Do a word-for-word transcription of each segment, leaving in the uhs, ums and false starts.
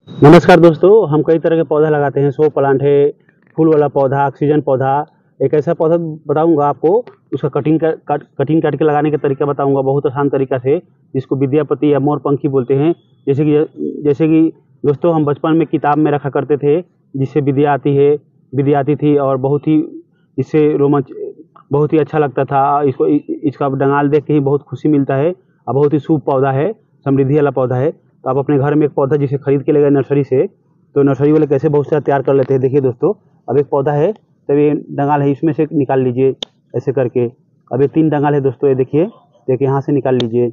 नमस्कार दोस्तों, हम कई तरह के पौधा लगाते हैं। शो प्लांट है, फूल वाला पौधा, ऑक्सीजन पौधा। एक ऐसा पौधा बताऊंगा आपको, उसका कटिंग कर कट कटिंग काट के लगाने का तरीका बताऊंगा बहुत आसान तरीका से, जिसको विद्यापति या मोरपंखी बोलते हैं। जैसे कि जैसे कि दोस्तों, हम बचपन में किताब में रखा करते थे, जिससे विद्या आती है विद्या आती थी और बहुत ही इससे रोमांच बहुत ही अच्छा लगता था। इसको इसका डंगाल देख के ही बहुत खुशी मिलता है और बहुत ही शुभ पौधा है, समृद्धि वाला पौधा है। तो आप अपने घर में एक पौधा जिसे खरीद के ले गए नर्सरी से, तो नर्सरी वाले कैसे बहुत सारा तैयार कर लेते हैं। देखिए दोस्तों, अब एक पौधा है, तब ये डंगाल है, इसमें से निकाल लीजिए ऐसे करके। अब ये तीन डंगाल है दोस्तों, ये देखिए, देखिए यहाँ से निकाल लीजिए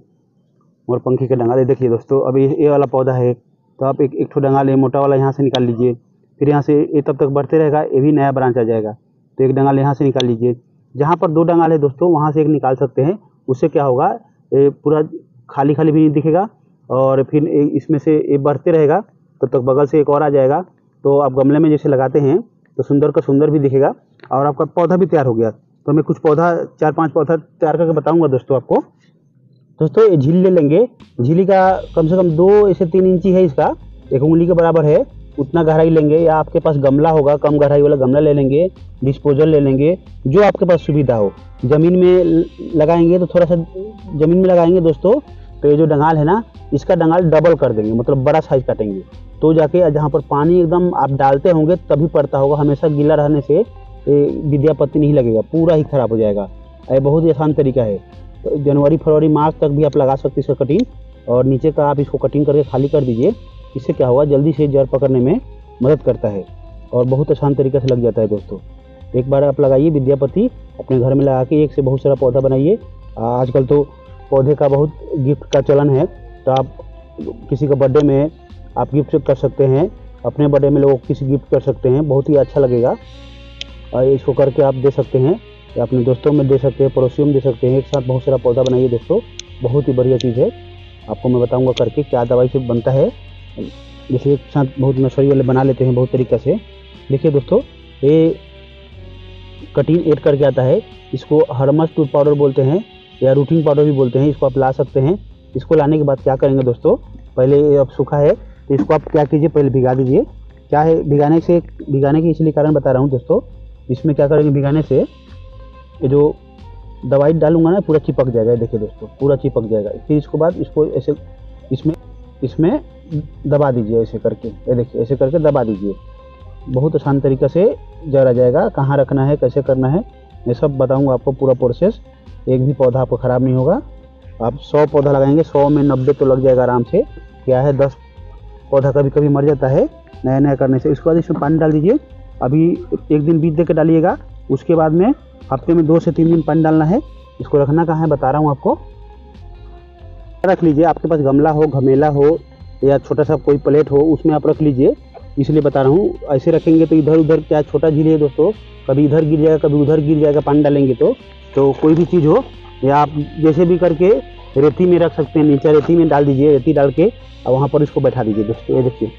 और पंखी का डंगाल। ये देखिए दोस्तों, अब ये ये वाला पौधा है, तो आप एक एक ठो डंगाल है मोटा वाला, यहाँ से निकाल लीजिए। फिर यहाँ से ये तब तक बढ़ते रहेगा, ये भी नया ब्रांच आ जाएगा। तो एक डंगाल यहाँ से निकाल लीजिए। जहाँ पर दो डंगाल है दोस्तों, वहाँ से एक निकाल सकते हैं। उससे क्या होगा, ये पूरा खाली खाली भी नहीं दिखेगा और फिर इसमें से ये बढ़ते रहेगा, तब तक बगल से एक और आ जाएगा। तो आप गमले में जैसे लगाते हैं तो सुंदर का सुंदर भी दिखेगा और आपका पौधा भी तैयार हो गया। तो मैं कुछ पौधा, चार पांच पौधा तैयार करके बताऊंगा दोस्तों आपको। दोस्तों, ये झील ले लेंगे। झीली का कम से कम दो से तीन इंची है, इसका एक उंगली के बराबर है, उतना गहराई लेंगे। या आपके पास गमला होगा, कम गहराई वाला गमला ले लेंगे, डिस्पोजल ले लेंगे, जो आपके पास सुविधा हो। ज़मीन में लगाएंगे तो थोड़ा सा ज़मीन में लगाएंगे दोस्तों, तो ये जो डंगाल है ना, इसका डंगाल डबल कर देंगे, मतलब बड़ा साइज काटेंगे। तो जाके जहाँ पर पानी एकदम आप डालते होंगे तभी पड़ता होगा। हमेशा गीला रहने से विद्यापति नहीं लगेगा, पूरा ही खराब हो जाएगा। ये बहुत ही आसान तरीका है। तो जनवरी फरवरी मार्च तक भी आप लगा सकते हैं इसका कटिंग। और नीचे का आप इसको कटिंग करके खाली कर दीजिए। इससे क्या होगा, जल्दी से जड़ पकड़ने में मदद करता है और बहुत आसान तरीके से लग जाता है दोस्तों। एक बार आप लगाइए विद्यापति, अपने घर में लगा के एक से बहुत सारा पौधा बनाइए। आजकल तो पौधे का बहुत गिफ्ट का चलन है, तो आप किसी का बर्थडे में आप गिफ्ट कर सकते हैं, अपने बर्थडे में लोगों को किसी गिफ्ट कर सकते हैं, बहुत ही अच्छा लगेगा। और इसको करके आप दे सकते हैं, या अपने दोस्तों में दे सकते हैं, पड़ोसियों में दे सकते हैं। एक साथ बहुत सारा पौधा बनाइए दोस्तों, बहुत ही बढ़िया चीज़ है। आपको मैं बताऊंगा करके क्या दवाई से बनता है। जैसे एक साथ बहुत नर्सरी वाले बना लेते हैं बहुत तरीक़े से। देखिए दोस्तों, ये कटिंग ऐड करके आता है, इसको हरमस टूथ पाउडर बोलते हैं या रूटिंग पाउडर भी बोलते हैं। इसको आप ला सकते हैं। इसको लाने के बाद क्या करेंगे दोस्तों, पहले अब सूखा है तो इसको आप क्या कीजिए, पहले भिगा दीजिए। क्या है भिगाने से, भिगाने की इसलिए कारण बता रहा हूँ दोस्तों। इसमें क्या करेंगे, भिगाने से ये जो दवाई डालूंगा ना, पूरा चिपक जाएगा। देखिए दोस्तों, पूरा चिपक जाएगा। फिर इसके बाद इसको ऐसे इसमें इसमें दबा दीजिए ऐसे करके। ये देखिए, ऐसे करके दबा दीजिए। बहुत आसान तरीके से जड़ आ जाएगा। कहाँ रखना है, कैसे करना है, ये सब बताऊंगा आपको पूरा प्रोसेस। एक भी पौधा आपको ख़राब नहीं होगा। आप सौ पौधा लगाएंगे, सौ में नब्बे तो लग जाएगा आराम से। क्या है, दस पौधा कभी कभी मर जाता है नया नया करने से। इसके बाद इसमें पानी डाल दीजिए। अभी एक दिन बीज दे के डालिएगा, उसके बाद में हफ्ते में दो से तीन दिन पानी डालना है। इसको रखना कहाँ है बता रहा हूँ आपको। रख लीजिए, आपके पास गमला हो, घमेला हो या छोटा सा कोई प्लेट हो, उसमें आप रख लीजिए, इसलिए बता रहा हूँ। ऐसे रखेंगे तो इधर उधर, क्या छोटा झील है दोस्तों, कभी इधर गिर जाएगा कभी उधर गिर जाएगा पानी डालेंगे तो। तो कोई भी चीज़ हो, या आप जैसे भी करके रेती में रख सकते हैं, नीचे रेती में डाल दीजिए। रेती डाल के और वहाँ पर इसको बैठा दीजिए दोस्तों। ये देखिए,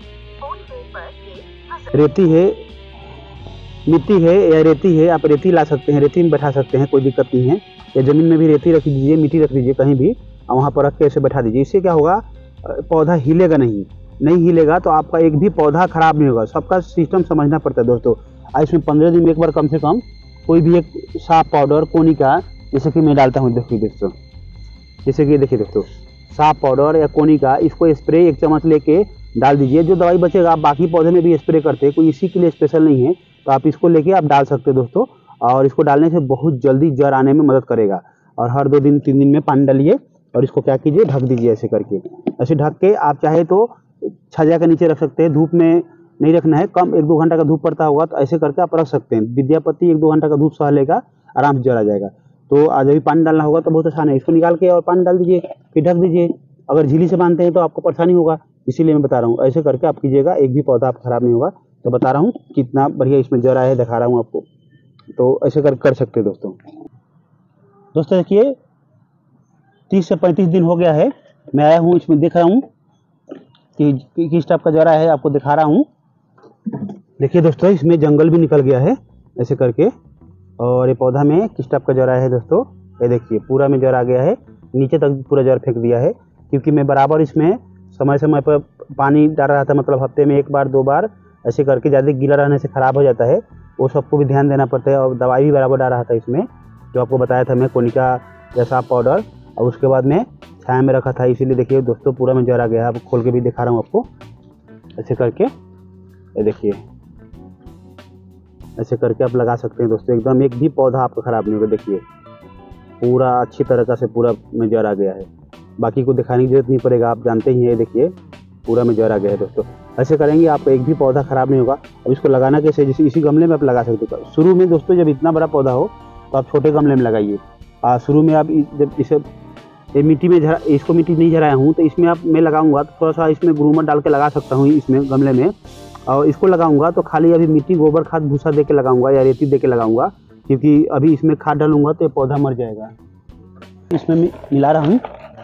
रेती है, मिट्टी है या रेती है, आप रेती ला सकते हैं, रेती में बैठा सकते हैं, कोई दिक्कत नहीं है। या ज़मीन में भी रेती रख दीजिए, मिट्टी रख दीजिए कहीं भी, और वहाँ पर रख के ऐसे बैठा दीजिए। इससे क्या होगा, पौधा हिलेगा नहीं। नहीं हिलेगा तो आपका एक भी पौधा खराब नहीं होगा। सबका सिस्टम समझना पड़ता है दोस्तों। और इसमें पंद्रह दिन में एक बार कम से कम कोई भी एक साफ पाउडर कोनी का, जैसे कि मैं डालता हूँ, देखिए दोस्तों, जैसे कि देखिए दोस्तों, साफ पाउडर या कोनी का, इसको स्प्रे एक चम्मच लेके डाल दीजिए। जो दवाई बचेगा आप बाकी पौधे में भी स्प्रे करते हैं, कोई इसी के लिए स्पेशल नहीं है, तो आप इसको लेके आप डाल सकते हैं दोस्तों। और इसको डालने से बहुत जल्दी जड़ आने में मदद करेगा। और हर दो दिन तीन दिन में पानी डालिए और इसको क्या कीजिए, ढक दीजिए ऐसे करके। ऐसे ढक के आप चाहे तो छज्जा के नीचे रख सकते हैं, धूप में नहीं रखना है। कम एक दो घंटा का धूप पड़ता होगा तो ऐसे करके आप रख सकते हैं। विद्यापति एक दो घंटा का धूप सह लेगा, आराम से जड़ आ जाएगा। तो आज अभी पानी डालना होगा तो बहुत आसान है, इसको निकाल के और पानी डाल दीजिए, फिर ढक दीजिए। अगर झीली से बांधते हैं तो आपको परेशानी होगा, इसीलिए मैं बता रहा हूँ। ऐसे करके आप कीजिएगा, एक भी पौधा आपका खराब नहीं होगा। तो बता रहा हूँ कितना बढ़िया इसमें जड़ आया है, दिखा रहा हूँ आपको। तो ऐसे कर कर सकते हैं दोस्तों। दोस्तों देखिए, तीस से पैंतीस दिन हो गया है, मैं आया हूँ, इसमें देख रहा हूँ कि किस टाइप का जरा है, आपको दिखा रहा हूँ। देखिए दोस्तों, इसमें जंगल भी निकल गया है ऐसे करके। और ये पौधा में किस टाइप का जरा है दोस्तों, ये देखिए पूरा में जड़ आ गया है, नीचे तक पूरा जड़ फेंक दिया है। क्योंकि मैं बराबर इसमें समय समय पर पानी डाल रहा था, मतलब हफ्ते में एक बार दो बार ऐसे करके। ज़्यादा गीला रहने से ख़राब हो जाता है, वो सबको भी ध्यान देना पड़ता है। और दवाई भी बराबर डाल रहा था इसमें, जो आपको बताया था मैं, कोनिका जैसा पाउडर। और उसके बाद में छाया में रखा था, इसीलिए देखिए दोस्तों पूरा में जर आ गया है। अब खोल के भी दिखा रहा हूँ आपको, ऐसे करके ये देखिए, ऐसे करके आप लगा सकते हैं दोस्तों। एकदम एक भी पौधा आपका ख़राब नहीं होगा। देखिए पूरा अच्छी तरीक़ा से पूरा में जर आ गया है, बाकी को दिखाने की जरूरत नहीं पड़ेगा, आप जानते ही हैं। देखिए पूरा में जर आ गया है दोस्तों। ऐसे करेंगे आपका एक भी पौधा ख़राब नहीं होगा। अब इसको लगाना कैसे, जैसे इसी गमले में आप लगा सकते हो। शुरू में दोस्तों जब इतना बड़ा पौधा हो तो आप छोटे गमले में लगाइए। शुरू में आप जब इसे ये मिट्टी में झरा, इसको मिट्टी नहीं झराया हूँ तो इसमें आप मैं लगाऊंगा तो थोड़ा सा इसमें ग्रूमर डाल के लगा सकता हूँ इसमें गमले में। और इसको लगाऊंगा तो खाली अभी मिट्टी, गोबर खाद, भूसा दे के लगाऊंगा या रेती दे के लगाऊंगा, क्योंकि अभी इसमें खाद डालूंगा तो ये पौधा मर जाएगा। इसमें मिला रहा हूँ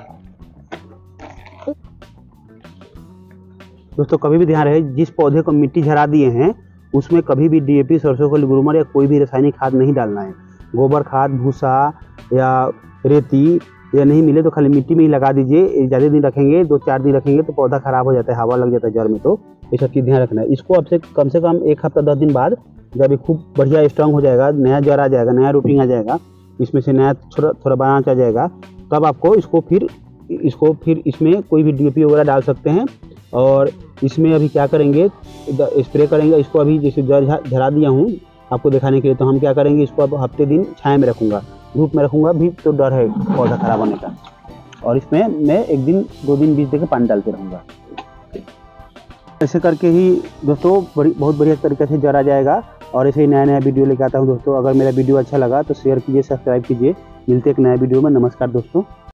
दोस्तों। कभी भी ध्यान रहे, जिस पौधे को मिट्टी झरा दिए हैं उसमें कभी भी डी ए पी, सरसों का ग्रूमर या कोई भी रासायनिक खाद नहीं डालना है। गोबर खाद, भूसा या रेती या नहीं मिले तो खाली मिट्टी में ही लगा दीजिए। ज़्यादा दिन रखेंगे, दो चार दिन रखेंगे तो पौधा ख़राब हो जाता है, हवा लग जाता है जड़ में। तो ये सब चीज़ ध्यान रखना है। इसको अब से कम से कम एक हफ्ता दस दिन बाद जब ये खूब बढ़िया स्ट्रांग हो जाएगा, नया जड़ आ जाएगा, नया रूटिंग आ जाएगा, इसमें से नया थोड़ा थोड़ा बनाच आ जाएगा, तब आपको इसको फिर इसको फिर इसमें कोई भी डी ए पी वगैरह डाल सकते हैं। और इसमें अभी क्या करेंगे, स्प्रे करेंगे इसको। अभी जैसे जड़ झरा दिया हूँ आपको दिखाने के लिए, तो हम क्या करेंगे, इसको अब हफ्ते दिन छाया में रखूँगा, धूप में रखूँगा भी तो डर है पौधा ख़राब होने का। और इसमें मैं एक दिन दो दिन बीच देकर पानी डालते रहूँगा। ऐसे करके ही दोस्तों बड़ी बहुत बढ़िया तरीके से जड़ आ जाएगा। और ऐसे ही नया नया वीडियो लेकर आता हूँ दोस्तों। अगर मेरा वीडियो अच्छा लगा तो शेयर कीजिए, सब्सक्राइब कीजिए। मिलते एक नया वीडियो में। नमस्कार दोस्तों।